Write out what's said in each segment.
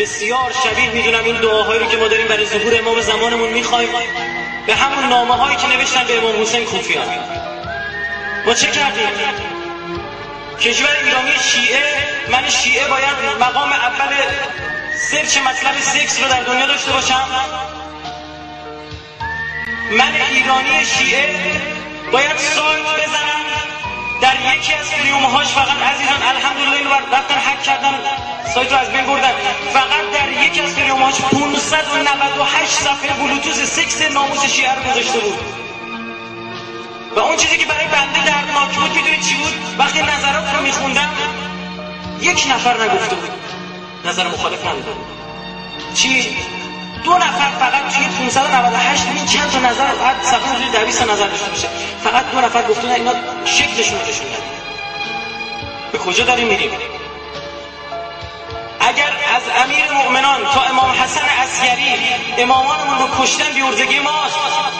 بسیار شبیه میدونم این دعاهایی رو که ما داریم برای ظهور امام زمانمون میخوایم به همون نامه هایی که نوشتن به امام حسین کوفیان. ما چه کردیم؟ کشور ایرانی شیعه، من شیعه باید مقام اول سرچ مطلب سکس رو در دنیا داشته باشم؟ من ایرانی شیعه باید سایت بزنم در یکی از فیلمهاش فقط عزیزان الحمدلله اینو رفتن هک کردن سایت رو از بین بردن، فقط در یکی از فیلمهاش 598 صفحه بلوتوث سکس ناموس شیعه رو گذاشته بود. و اون چیزی که برای بنده دردناک بود میدونید چی بود؟ وقتی نظرات رو میخوندم یک نفر نگفته بود نظر مخالف نداده بود. چی؟ 2 نفر فقط توی 598 این چند تا نظر بعد صفحه روی 200 نظر داشته باشه، فقط 2 نفر گفتن اینا شکلشون رو نشون دادن. به کجا داریم میریم؟ اگر از امیر مؤمنان تا امام حسن عسکری امامانمون رو کشتن بی‌عرضگی ماست.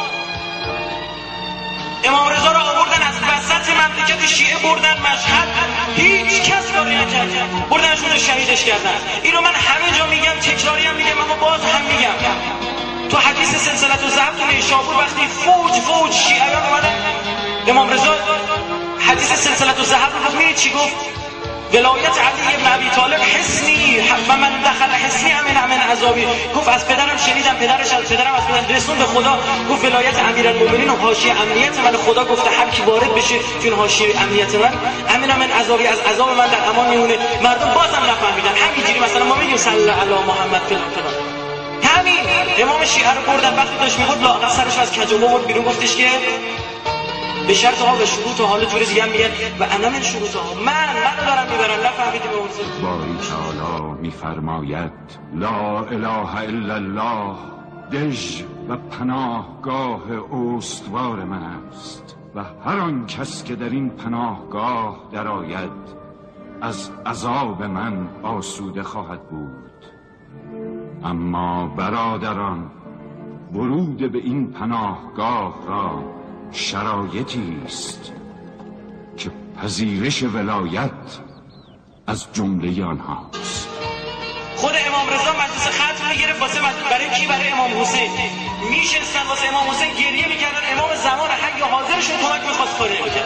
امام رضا رو آوردن از وسط مملکت شیعه بردن مشهد، هیچ کس کاری نکرد، بردنشون رو شهیدش کردن. اینو من همه جا میگم، تکراری هم میگم، اما باز هم میگم. تو حدیث سلسله الذهب تو نیشابور وقتی فوج شیعیان اومدن امام رضا حدیث سلسله الذهب رو می‌بینید چی گفت؟ ولایت علی ابن ابی طالب حسنی و من دخل حسنی امن عذابی. گفت از پدرم شنیدم، پدرم از پدرم رسون به خدا. گفت ولایت امیرالمومنین و حاشیه امنیت من، خدا گفته هر کی وارد بشه تو این حاشیه امنیت من عذابی، از عذاب من در امان میمونه. مردم بازم نفهمیدن. همینجوری مثلا ما میگیم صلی الله علی محمد فلان، همین امام شیعه رو بردن وقتی داشت میگفت لااقل سرش از کجاوه بود بیرون، گفتش که به شرط ها و شروط و حال جوری دیگه میگن و انا من شروط ها منو دارم میبرن. نفهمیدیم موضوع. باری تعالی میفرماید لا اله الا الله دژ و پناهگاه استوار من است و هر آن کس که در این پناهگاه درآید از عذاب من آسوده خواهد بود. اما برادران، ورود به این پناهگاه را شرایطی است که پذیرش ولایت از جمله آنهاست. خود امام رضا مجلس ختم میگرفت واسه برای کی؟ برای امام حسین. میشستن واسه امام حسین گریه میکردن. امام زمان حی حاضرشون کمک میخواست کاری نمیکرد.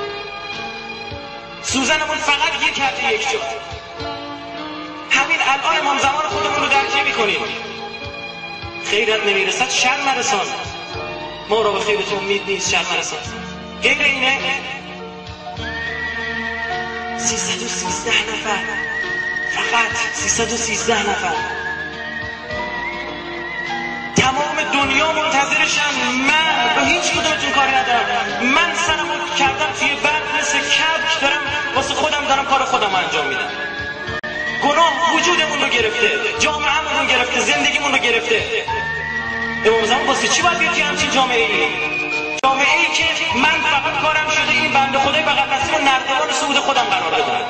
سوزنمون فقط یک حد یک شد. همین الان امام زمان خودمون رو درک میکنیم. خیرت نمیرسد شر نرسان. ما را به خیرتون امید نیست، شر نرسان. غیر اینه 313 نفر، فقط 313 نفر تمام دنیا منتظرشن. من به هیچ کدومتون کاری ندارم. من سرمو کردم توی برد مثل کبک، دارم واسه خودم دارم کار خودم انجام میدم. گناه وجودمون رو گرفته، جامعه‌مون رو گرفته، زندگیمون رو گرفته. امام زمان واسه چی باید بیاد توی همچین جامعه ای که من فقط کارم شده این بنده خدای بغل دستی رو نردبان صعود خودم قرار بدم.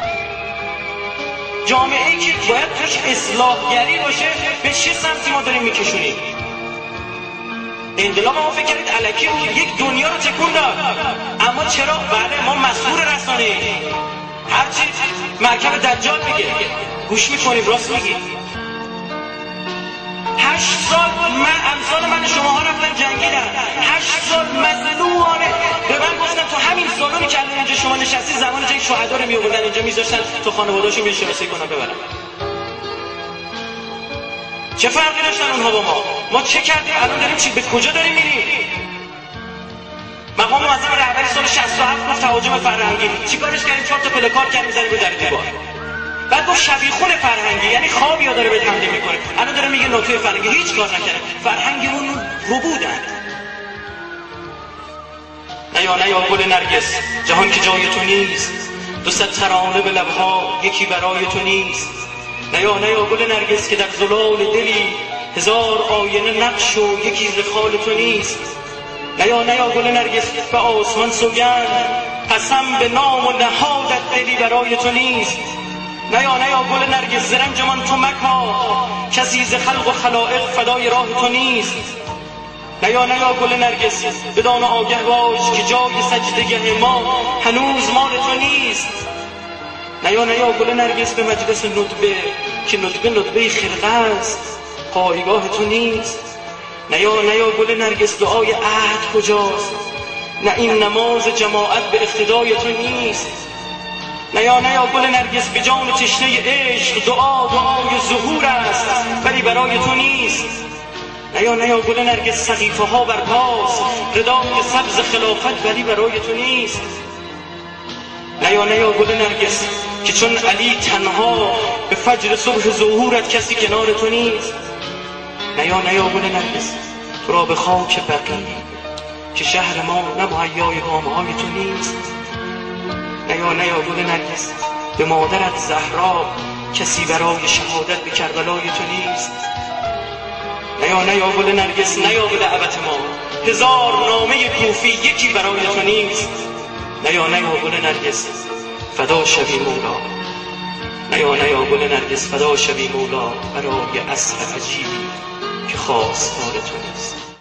جامعه ای که باید توش اصلاحگری باشه. به چه سمتی ما داریم میکشونیم؟ انقلاب ما فکر کردید الکی بود، یک دنیا رو تکون داد. اما چرا؟ بله ما مسئول رسانه ایم. هرچی مرکب دجال میگه گوش میکنیم، راست میگی. 8 سال امثال من شماها رفتن جنگیدن. 8 سال مظلومانه به من گفتن تو همین سالونی که الان اینجا شما نشستی زمان جنگ شهدا رو میآوردن اینجا میذاشتن تو خانواده‌هاشون میشه شناسایی کنن ببرن. چه فرقی داشتن اونها با ما چه کردیم؟ الان داریم چی؟ به کجا داریم میریم؟ مقام معظم رهبری سال 67 گفت تهاجم فرهنگی. چیکارش کردیم؟ 4 تا پلکارد کردیم می‌زنیم رو در دیوار. بعد گفت شبیخون فرهنگی، یعنی خوابی ها داره به حمله میکنه. الان داره میگه نطفه فرهنگی. هیچ کار نکرده. فرهنگمون رو بودن. نیا گل نرگس جهان که جای تو نیست، 200 ترانه به لبها یکی برای تو نیست. نیا گل نرگس که در زلال دلی 1000 آینه نقش و یکی ز خال تو نیست. نیا گل نرگس به آسمان سوگند قسم به نام و نهادت دلی برای تو نیست. نیا گل نرگس زرنجمان تو مکا کسی ز خلق و خلائق فدای راه تو نیست. نیا گل نرگس بدان آگه باش که جای سجدگه ما هنوز مال تو نیست. نیا گل نرگس به مجلس ندبه که ندبه ندبه خرقه است پایگاه تو نیست. نیا گل نرگس دعای عهد کجاست؟ نه این نماز جماعت به اقتدای تو نیست. نیا گل نرگس به جان تشنه عشق دعای ظهور است ولی برای تو نیست. نیا گل نرگس صحیفه ها بر پاست ردای سبز خلافت ولی برای تو نیست. نیا گل نرگس که چون علی تنها به فجر صبح ظهورت کسی کنار تو نیست. نیا گل نرگس تو را به خاک بقیع که شهر ما نه مهیای گامه‌های تو نیست. نیا گل نرگس به مادرت زهرا کسی برای شهادت به کربلای تو نیست. نیا گل نرگس نیا به دعوت ما هزار نامه کوفی یکی برای تو نیست. نیا گل نرگس فدا شوی مولا. نیا گل نرگس فدا شوی مولا برای عصر عجیبی که خواستار تو نیست.